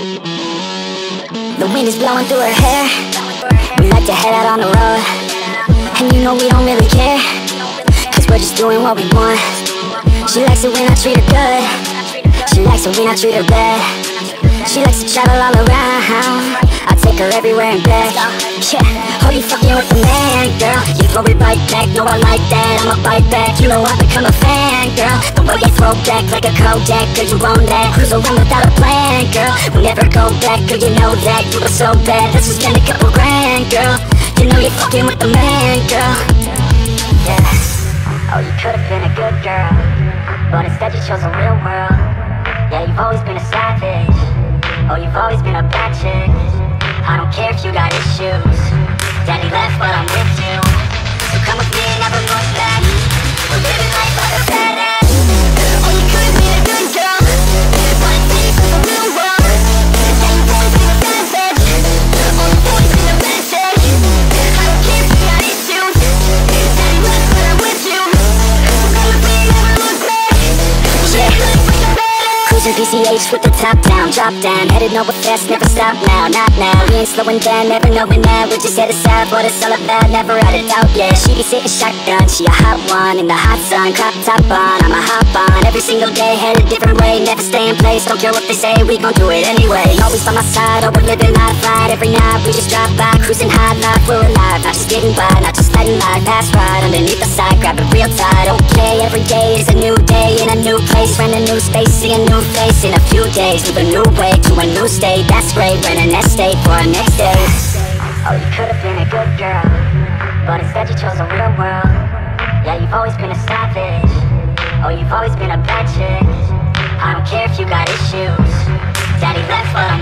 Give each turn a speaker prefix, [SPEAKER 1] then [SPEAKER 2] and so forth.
[SPEAKER 1] The wind is blowing through her hair. We like to head out on the road, and you know we don't really care, cause we're just doing what we want. She likes it when I treat her good. She likes it when I treat her bad. She likes to travel all around. I take her everywhere and back. Yeah, oh, you fucking with the man, girl. You throw it right back, no I like that. I'ma bite back, you know I become a fan, girl. The way you throw back like a Kodak, girl, you own that. Cruise around without a plan, girl. We'll never go back, girl, you know that. You were so bad, let's just spend a couple grand, girl. You know you're fucking with the man, girl. Yeah, oh, you could've been a good girl, but instead you chose a real world. Yeah, you've always been a savage. Oh, you've always been a bad chick. I don't care if you got issues. Daddy left, but I'm with you. So come with me and never look back. We're living life like a badass. Oh, you could've been a good girl, but instead you chose a real world. Yeah, you've always been a savage. Oh, you've always been a bad chick. I don't care if you got issues. Daddy left, but I'm with you. So come with me and never look back. We're living life like a badass. Cruising PCH with the top down, drop down, headed nowhere fast, never stop now, not now. We ain't slowing down, never knowing that. We're just headed south, what it's all about, never had a doubt, yeah. She be sitting shotgun, she a hot one in the hot sun, crop top on, I'ma hop on every single day, head a different way, never stay in place, don't care what they say, we gon' do it anyway. Always by my side, oh, we're living life right, every night we just drive by, cruising high life, we're alive, not just getting by, not just letting life pass right underneath the side, grab it real tight, okay. Every day is a new day in a new place, find a new space, see a new face in a few days, move a new way to a new state, that's great, rent an estate for our next day. Oh, you could've been a good girl, but instead you chose a real world. Yeah, you've always been a savage. Oh, you've always been a bad chick. I don't care if you got issues. Daddy left, but I'm